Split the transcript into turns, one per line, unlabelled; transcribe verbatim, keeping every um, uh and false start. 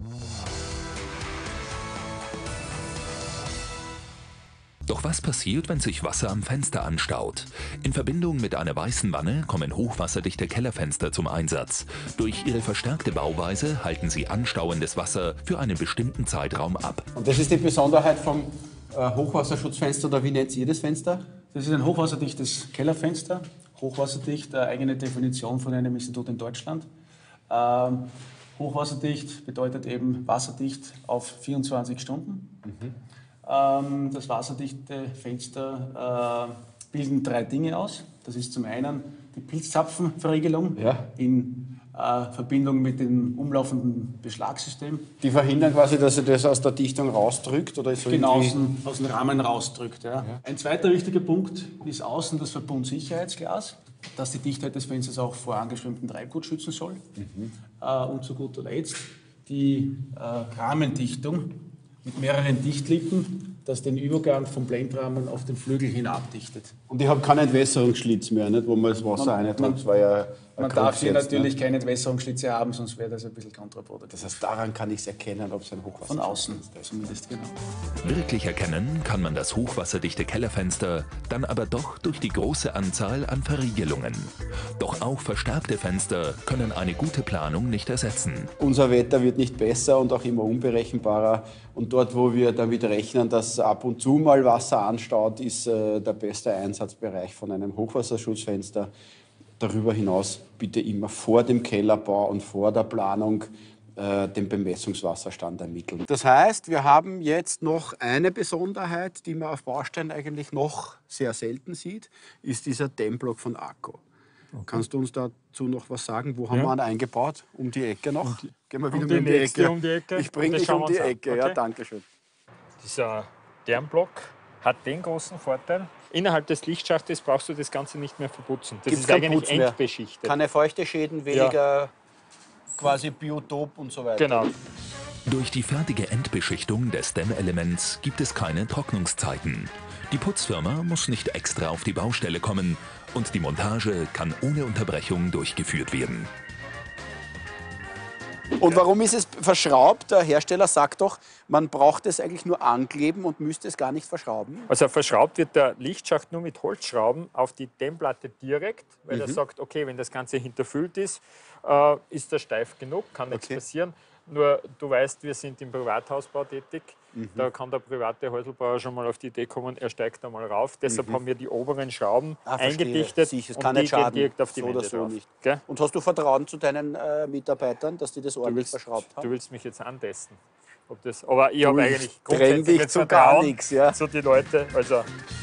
Doch was passiert, wenn sich Wasser am Fenster anstaut? In Verbindung mit einer weißen Wanne kommen hochwasserdichte Kellerfenster zum Einsatz. Durch ihre verstärkte Bauweise halten sie anstauendes Wasser für einen bestimmten Zeitraum ab.
Und das ist die Besonderheit vom äh, Hochwasserschutzfenster, oder wie nennt ihr das Fenster?
Das ist ein hochwasserdichtes Kellerfenster. Hochwasserdicht, eine eigene Definition von einem Institut in Deutschland. Ähm, hochwasserdicht bedeutet eben wasserdicht auf vierundzwanzig Stunden. Mhm. Ähm, das wasserdichte Fenster äh, bilden drei Dinge aus. Das ist zum einen die Pilzzapfenverriegelung
ja.
in äh, Verbindung mit dem umlaufenden Beschlagssystem.
Die verhindern quasi, dass er das aus der Dichtung rausdrückt? Oder so
genau, aus dem, aus dem Rahmen rausdrückt. Ja. Ja. Ein zweiter wichtiger Punkt ist außen das Verbundsicherheitsglas, das die Dichtheit des Fensters auch vor angeschwemmtem Treibgut schützen soll. Mhm. Äh, und zu guter Letzt die äh, Rahmendichtung mit mehreren Dichtlippen, das den Übergang vom Blendrahmen auf den Flügel hin abdichtet.
Und ich habe keinen Entwässerungsschlitz mehr, nicht, wo man das Wasser reintut. Das war ja
man darf hier natürlich ne? keine Entwässerungsschlitze haben, sonst wäre das ein bisschen kontraproduktiv.
Das heißt, daran kann ich es erkennen, ob es ein Hochwasser ist.
Von außen zumindest, genau.
Wirklich erkennen kann man das hochwasserdichte Kellerfenster dann aber doch durch die große Anzahl an Verriegelungen. Doch auch verstärkte Fenster können eine gute Planung nicht ersetzen.
Unser Wetter wird nicht besser und auch immer unberechenbarer. Und dort, wo wir damit rechnen, dass ab und zu mal Wasser anstaut, ist äh, der beste Einsatzbereich von einem Hochwasserschutzfenster. Darüber hinaus bitte immer vor dem Kellerbau und vor der Planung äh, den Bemessungswasserstand ermitteln. Das heißt, wir haben jetzt noch eine Besonderheit, die man auf Baustellen eigentlich noch sehr selten sieht, ist dieser Dämmblock von AKO. Okay. Kannst du uns dazu noch was sagen? Wo haben ja. wir ihn eingebaut? Um die Ecke noch? Um die, Gehen wir wieder
um
die, um die, Ecke.
um die Ecke.
Ich bringe dich um die Ecke.
Okay.
Ja, danke schön.
Dieser Dämmblock hat den großen Vorteil, innerhalb des Lichtschachtes brauchst du das Ganze nicht mehr verputzen. Das
Gibt's
ist eigentlich endbeschichtet.
Keine feuchte Schäden, weniger ja. quasi Biotop und so weiter.
Genau.
Durch die fertige Endbeschichtung des Dämmelements gibt es keine Trocknungszeiten. Die Putzfirma muss nicht extra auf die Baustelle kommen und die Montage kann ohne Unterbrechung durchgeführt werden.
Und warum ist es verschraubt? Der Hersteller sagt doch, man braucht es eigentlich nur ankleben und müsste es gar nicht verschrauben.
Also verschraubt wird der Lichtschacht nur mit Holzschrauben auf die Dämmplatte direkt, weil mhm. er sagt, okay, wenn das Ganze hinterfüllt ist, äh, ist er steif genug, kann nichts okay. passieren. Nur du weißt, wir sind im Privathausbau tätig. Mhm. Da kann der private Häuselbauer schon mal auf die Idee kommen, er steigt da mal rauf. Deshalb mhm. haben wir die oberen Schrauben ah, eingedichtet
Sicher,
und die gehen direkt auf die
so
Wände
so
drauf.
Nicht.
Gell?
Und hast du Vertrauen zu deinen äh, Mitarbeitern, dass die das ordentlich
willst,
verschraubt haben?
Du willst mich jetzt antesten. Ob das, aber ich habe eigentlich
grundsätzlich
grundsätzlich
zu gar nichts, ja.
zu die Leute. Also